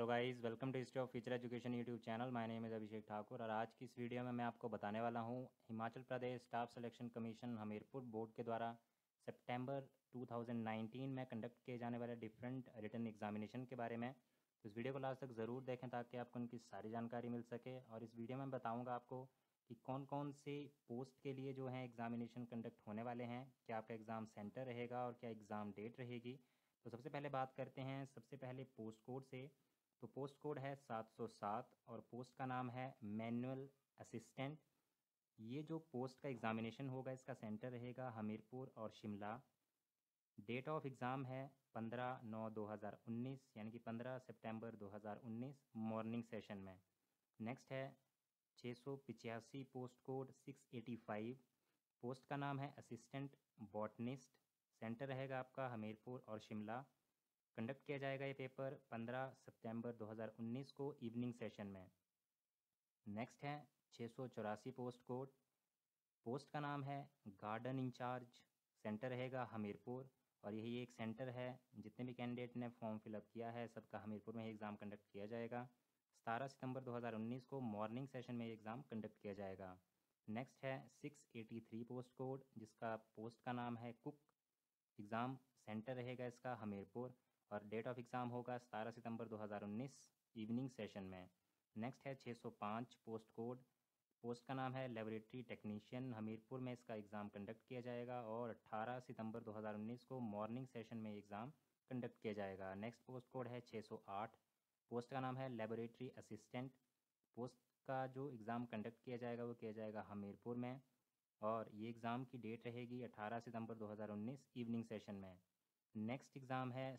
Guys, welcome to history of future education YouTube channel. My name is Abhishek Thakur और आज की इस वीडियो में मैं आपको बताने वाला हूं Himachal Pradesh staff selection commission Hamirpur board के द्वारा सितंबर 2019 में कंडक्ट किए जाने वाले डिफरेंट रिटन एग्जामिनेशन के बारे में। तो इस वीडियो को लास्ट तक ज़रूर देखें ताकि आपको उनकी सारी जानकारी मिल सके। और इस वीडियो में बताऊँगा आपको कि कौन कौन से पोस्ट के लिए जो है एग्ज़ामिनेशन कंडक्ट होने वाले हैं, क्या आपका एग्ज़ाम सेंटर रहेगा और क्या एग्ज़ाम डेट रहेगी। तो सबसे पहले बात करते हैं सबसे पहले पोस्ट कोड से। तो पोस्ट कोड है 707 और पोस्ट का नाम है मैनुअल असिस्टेंट। ये जो पोस्ट का एग्ज़ामिनेशन होगा इसका सेंटर रहेगा हमीरपुर और शिमला। डेट ऑफ एग्ज़ाम है 15/9/2019 यानी कि 15 सितंबर 2019 मॉर्निंग सेशन में। नेक्स्ट है 685 पोस्ट कोड 685। पोस्ट का नाम है असिस्टेंट बॉटनिस्ट। सेंटर रहेगा आपका हमीरपुर और शिमला। कंडक्ट किया जाएगा ये पेपर 15 सितंबर 2019 को इवनिंग सेशन में। नेक्स्ट है 684 पोस्ट कोड। पोस्ट का नाम है गार्डन इंचार्ज। सेंटर रहेगा हमीरपुर और यही एक सेंटर है। जितने भी कैंडिडेट ने फॉर्म फिलअप किया है सबका हमीरपुर में ही एग्ज़ाम कंडक्ट किया जाएगा। 17 सितंबर 2019 को मॉर्निंग सेशन में एग्ज़ाम कंडक्ट किया जाएगा। नेक्स्ट है 683 पोस्ट कोड जिसका पोस्ट का नाम है कुक। एग्ज़ाम सेंटर रहेगा इसका हमीरपुर और डेट ऑफ एग्ज़ाम होगा 17 सितंबर 2019 इवनिंग सेशन में। नेक्स्ट है 605 पोस्ट कोड। पोस्ट का नाम है लेबोरेटरी टेक्नीशियन। हमीरपुर में इसका एग्ज़ाम कंडक्ट किया जाएगा और 18 सितंबर 2019 को मॉर्निंग सेशन में एग्ज़ाम कंडक्ट किया जाएगा। नेक्स्ट पोस्ट कोड है 608। पोस्ट का नाम है लेबोरेटरी असिस्टेंट। पोस्ट का जो एग्ज़ाम कंडक्ट किया जाएगा वो किया जाएगा हमीरपुर में और ये एग्ज़ाम की डेट रहेगी 18 सितंबर 2019 इवनिंग सेशन में। नेक्स्ट एग्ज़ाम है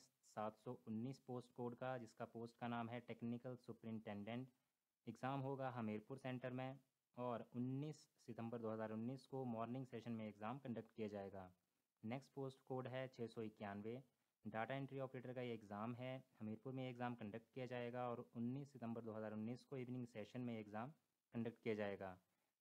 719 पोस्ट कोड का जिसका पोस्ट का नाम है टेक्निकल सुपरिंटेंडेंट। एग्ज़ाम होगा हमीरपुर सेंटर में और 19 सितंबर 2019 को मॉर्निंग सेशन में एग्ज़ाम कंडक्ट किया जाएगा। नेक्स्ट पोस्ट कोड है 691। डाटा एंट्री ऑपरेटर का ये एग्ज़ाम है। हमीरपुर में एग्ज़ाम कंडक्ट किया जाएगा और 19 सितंबर 2019 को इवनिंग सेशन में एग्ज़ाम कंडक्ट किया जाएगा।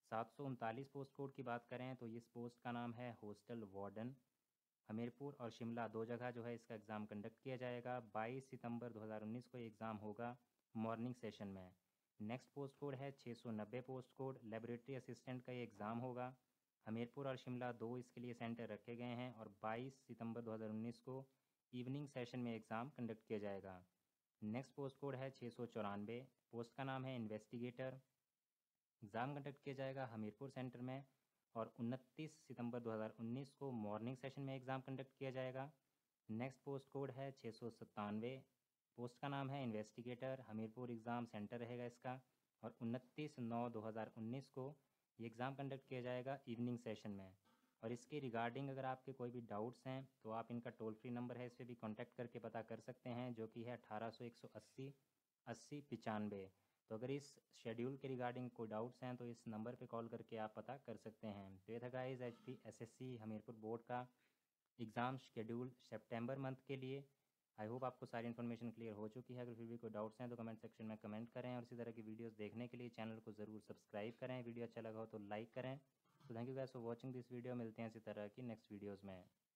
739 पोस्ट कोड की बात करें तो इस पोस्ट का नाम है हॉस्टल वार्डन। हमीरपुर और शिमला दो जगह जो है इसका एग्ज़ाम कंडक्ट किया जाएगा। 22 सितंबर 2019 को एग्ज़ाम होगा मॉर्निंग सेशन में। नेक्स्ट पोस्ट कोड है 690 पोस्ट कोड। लेबोरेटरी असिस्टेंट का ये एग्ज़ाम होगा। हमीरपुर और शिमला दो इसके लिए सेंटर रखे गए हैं और 22 सितंबर 2019 को इवनिंग सेशन में एग्ज़ाम कंडक्ट किया जाएगा। नेक्स्ट पोस्ट कोड है 694। पोस्ट का नाम है इन्वेस्टिगेटर। एग्ज़ाम कंडक्ट किया जाएगा हमीरपुर सेंटर में और 29 सितंबर 2019 को मॉर्निंग सेशन में एग्ज़ाम कंडक्ट किया जाएगा। नेक्स्ट पोस्ट कोड है 697। पोस्ट का नाम है इन्वेस्टिगेटर। हमीरपुर एग्ज़ाम सेंटर रहेगा इसका और 29/9/2019 को ये एग्ज़ाम कंडक्ट किया जाएगा इवनिंग सेशन में। और इसके रिगार्डिंग अगर आपके कोई भी डाउट्स हैं तो आप इनका टोल फ्री नंबर है इस पर भी कॉन्टैक्ट करके पता कर सकते हैं जो कि है 1800 180 8095। तो अगर इस शेड्यूल के रिगार्डिंग कोई डाउट्स हैं तो इस नंबर पे कॉल करके आप पता कर सकते हैं। तो ये था गाइस HPSSC हमीरपुर बोर्ड का एग्ज़ाम शेड्यूल सितंबर मंथ के लिए। आई होप आपको सारी इन्फॉर्मेशन क्लियर हो चुकी है। अगर फिर भी कोई डाउट्स हैं तो कमेंट सेक्शन में कमेंट करें और इसी तरह की वीडियोस देखने के लिए चैनल को ज़रूर सब्सक्राइब करें। वीडियो अच्छा लगा हो तो लाइक करें। तो thank you guys for watching this video. मिलते हैं इसी तरह की नेक्स्ट वीडियोज़ में।